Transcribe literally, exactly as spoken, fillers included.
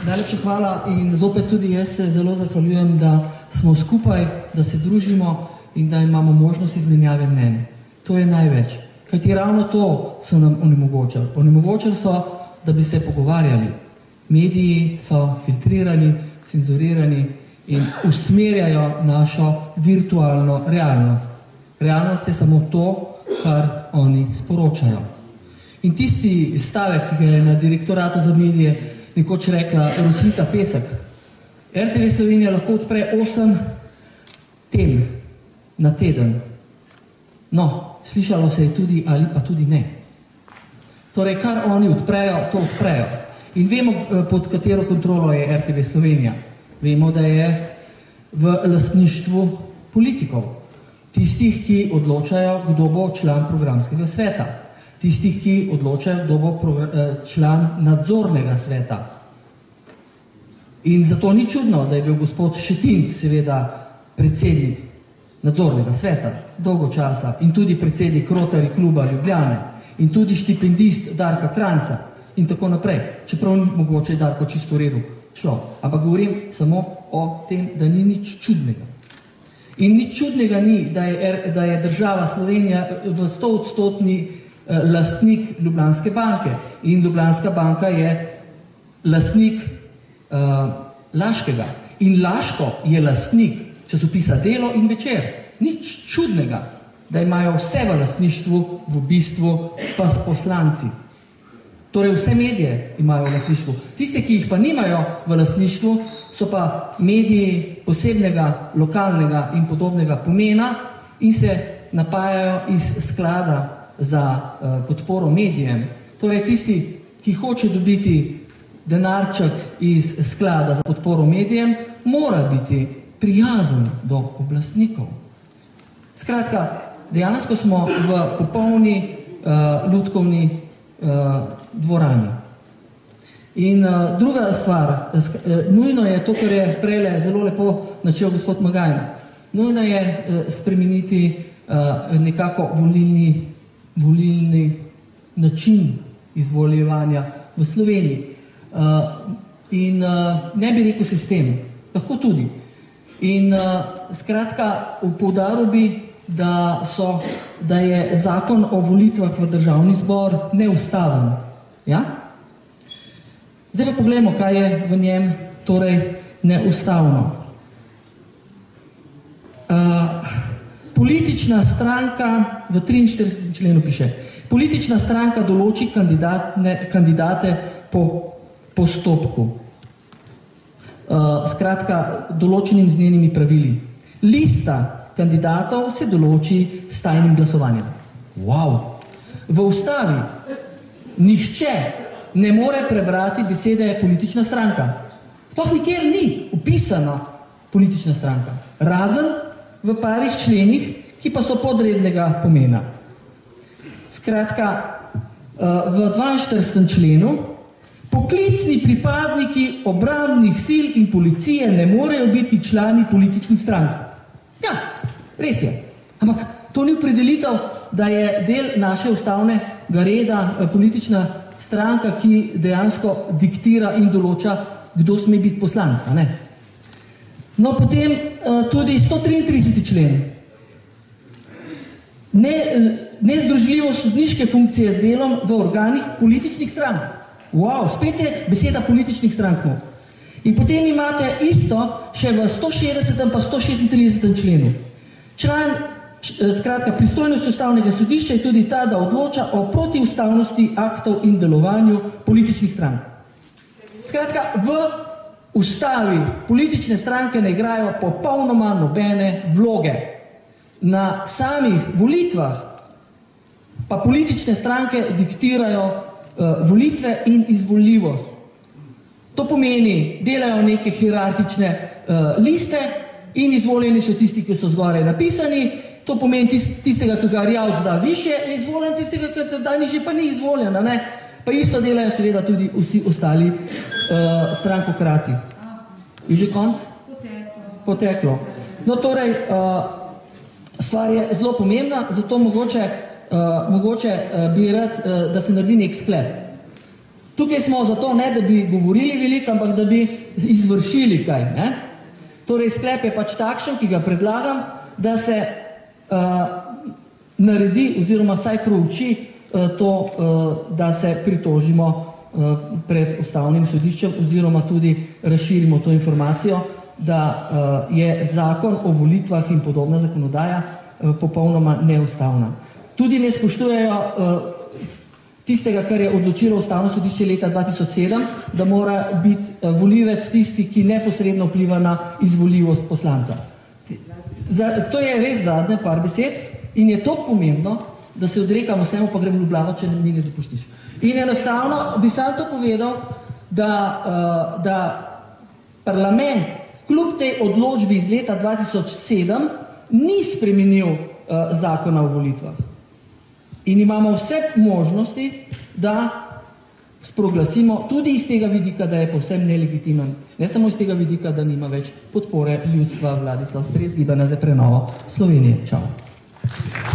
Najlepša hvala in zopet tudi jaz se zelo zahvaljujem, da smo skupaj, da se družimo in da imamo možnost izmenjave mnenj. To je največ. Kajti ravno to so nam onemogočali. Onemogočali so, da bi se pogovarjali. Mediji so filtrirani, cenzurirani in usmerjajo našo virtualno realnost. Realnost je samo to, kar oni sporočajo. In tisti stavek, ki ga je na direktoratu za medije nekoč rekla Rosvita Pesek, R T V Slovenija lahko odpre osem tem na teden. No, slišalo se je tudi ali pa tudi ne. Torej, kar oni odprejo, to odprejo. In vemo, pod katero kontrolo je R T V Slovenija. Vemo, da je v lastništvu politikov. Tistih, ki odločajo, kdo bo član programskega sveta. Tistih, ki odločajo, kdo bo član nadzornega sveta. In zato ni čudno, da je bil gospod Šetinc seveda predsednik nadzornega sveta dolgo časa in tudi predsednik Rotary kluba Ljubljane in tudi štipendist Darka Kranjca in tako naprej. Čeprav mogoče je Darko čisto v redu šlo. Ampak govorim samo o tem, da ni nič čudnega. In nič čudnega ni, da je, da je država Slovenija v stoodstotni lastnik Ljubljanske banke in Ljubljanska banka je lastnik uh, Laškega. In Laško je lastnik časopisa Delo in Večer. Nič čudnega, da imajo vse v lastništvu, v bistvu pa poslanci. Torej vse medije imajo v lastništvu. Tiste, ki jih pa nimajo v lastništvu, so pa mediji posebnega, lokalnega in podobnega pomena in se napajajo iz sklada za uh, podporo medijem. Torej tisti, ki hoče dobiti denarček iz sklada za podporo medijem, mora biti prijazen do oblastnikov. Skratka, dejansko smo v popolni uh, lutkovni uh, dvorani. In uh, druga stvar, uh, nujno je to, kar je prejle zelo lepo načel gospod Magajna. Nujno je uh, spremeniti uh, nekako volilni volilni način izvoljevanja v Sloveniji. Uh, in uh, ne bi rekel sistem, lahko tudi. In uh, skratka, poudaril bi, da, so, da je zakon o volitvah v državni zbor neustaven. Ja? Zdaj pa pogledamo, kaj je v njem torej neustavno. Uh, Politična stranka, v triinštiridesetem členu piše, politična stranka določi kandidate po postopku. Uh, skratka, določenim z njenimi pravili. Lista kandidatov se določi s tajnim glasovanjem. Wow! V ustavi nihče ne more prebrati besede politična stranka. Sploh nikjer ni upisana politična stranka. Razen v parih členih, ki pa so podrednega pomena. Skratka, v dvainštiridesetem členu poklicni pripadniki obrambnih sil in policije ne morejo biti člani političnih strank. Ja, res je. Ampak to ni opredelitev, da je del naše ustavnega reda politična stranka, ki dejansko diktira in določa, kdo sme biti poslanca, ne? No, potem uh, tudi sto triintrideseti člen. Ne, nezdružljivo sodniške funkcije z delom v organih političnih strank. Wow, spet je beseda političnih strank. No. In potem imate isto še v sto šestdesetem pa sto šestintridesetem členu. Član, č, skratka, pristojnost ustavnega sodišča je tudi ta, da odloča o protiustavnosti aktov in delovanju političnih strank. Skratka, v ustavi politične stranke ne igrajo popolnoma nobene vloge. Na samih volitvah pa politične stranke diktirajo uh, volitve in izvoljivost. To pomeni, delajo neke hierarhične uh, liste in izvoljeni so tisti, ki so zgoraj napisani. To pomeni tist, tistega, ki ga rjavc da više, je izvoljen, tistega, ki da nižje pa ni izvoljena. Ne? Pa isto delajo seveda tudi vsi ostali uh, strankokrati. Je že konc? Poteklo. Poteklo. No, torej, uh, stvar je zelo pomembna, zato mogoče, uh, mogoče uh, bi rad, uh, da se naredi nek sklep. Tukaj smo zato ne, da bi govorili veliko, ampak da bi izvršili kaj. Ne? Torej, sklep je pač takšen, ki ga predlagam, da se uh, naredi oziroma vsaj prouči uh, to, uh, da se pritožimo uh, pred ustavnim sodiščem oziroma tudi razširimo to informacijo, da uh, je zakon o volitvah in podobna zakonodaja uh, popolnoma neustavna. Tudi ne spoštujejo uh, tistega, kar je odločilo ustavno sodišče leta dva tisoč sedem, da mora biti uh, volivec tisti, ki neposredno vpliva na izvoljivost poslanca. Za, to je res zadnje par besed in je to pomembno, da se odrekamo vsemu, pa gremo v Ljubljano, če mi ne dopustiš. In enostavno bi sam to povedal, da, uh, da parlament kljub tej odločbi iz leta dva tisoč sedem ni spremenil uh, zakona o volitvah. In imamo vse možnosti, da sproglasimo tudi iz tega vidika, da je povsem nelegitimen. Ne samo iz tega vidika, da nima več podpore ljudstva Vladislav Stres, Gibanja za prenovo Slovenije. Čau.